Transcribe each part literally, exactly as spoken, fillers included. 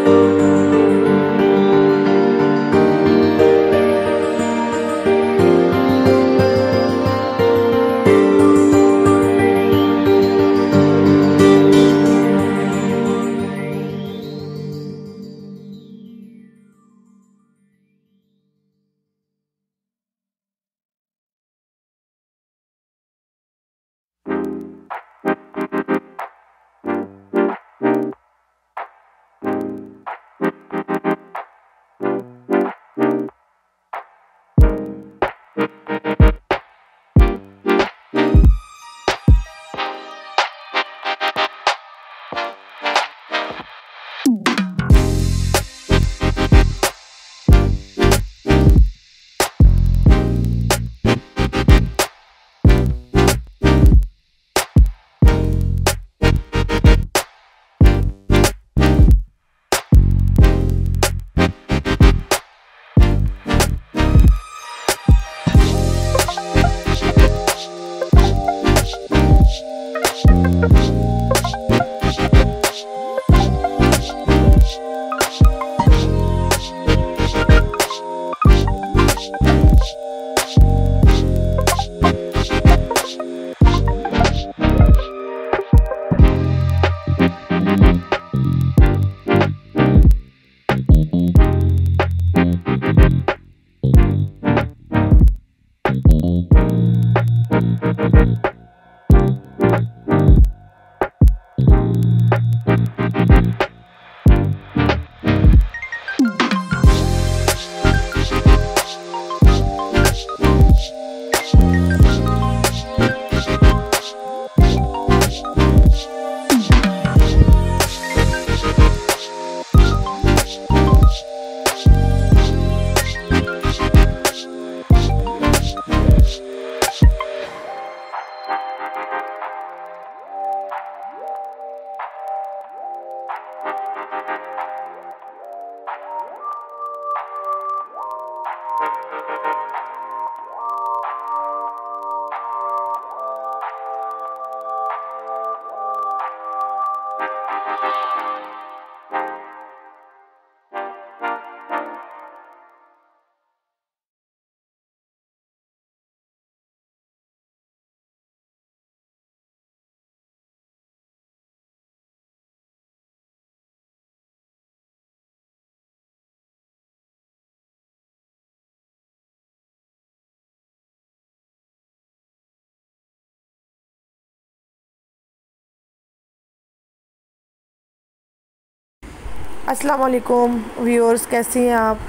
अस्सलाम वालेकुम व्यूअर्स, कैसे हैं आप।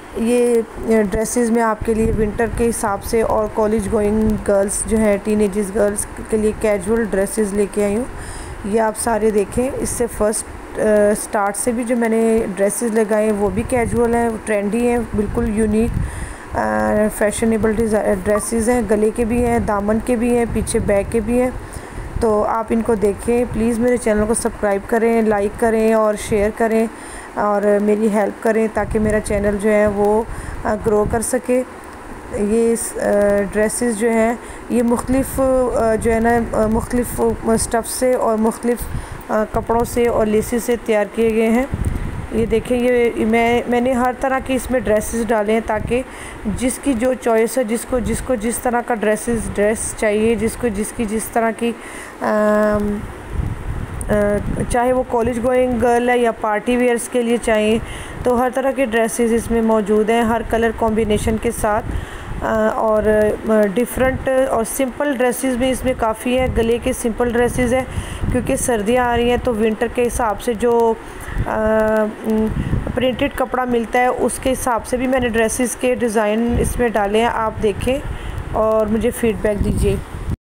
ये ड्रेसेस मैं आपके लिए विंटर के हिसाब से और कॉलेज गोइंग गर्ल्स जो हैं, टीनेजर्स गर्ल्स के लिए कैजुअल ड्रेसेस लेके आई हूँ। ये आप सारे देखें। इससे फर्स्ट स्टार्ट से भी जो मैंने ड्रेसेस लगाए हैं वो भी कैजुअल हैं, ट्रेंडी हैं, बिल्कुल यूनिक फैशनेबल ड्रेसेस हैं। गले के भी हैं, दामन के भी हैं, पीछे बैक के भी हैं। तो आप इनको देखें। प्लीज़ मेरे चैनल को सब्सक्राइब करें, लाइक करें और शेयर करें और मेरी हेल्प करें ताकि मेरा चैनल जो है वो ग्रो कर सके। ये ड्रेसेस जो हैं ये मुख्तलिफ़ जो है ना मुख्तलिफ़ स्टफ़ से और मुख्तलिफ़ कपड़ों से और लेसेस से तैयार किए गए हैं। ये देखें, ये मैं मैंने हर तरह के इसमें ड्रेसेस डाले हैं ताकि जिसकी जो चॉइस है, जिसको जिसको जिस तरह का ड्रेसेस ड्रेस चाहिए, जिसको जिसकी जिस तरह की आ, आ, चाहे वो कॉलेज गोइंग गर्ल है या पार्टी वेयर्स के लिए चाहिए, तो हर तरह के ड्रेसेस इसमें मौजूद हैं, हर कलर कॉम्बिनेशन के साथ। आ, और डिफरेंट और सिंपल ड्रेसेस भी इसमें काफ़ी है। गले के सिंपल ड्रेसेस हैं क्योंकि सर्दियाँ आ रही हैं, तो विंटर के हिसाब से जो प्रिंटेड कपड़ा मिलता है उसके हिसाब से भी मैंने ड्रेसेस के डिज़ाइन इसमें डाले हैं। आप देखें और मुझे फ़ीडबैक दीजिए।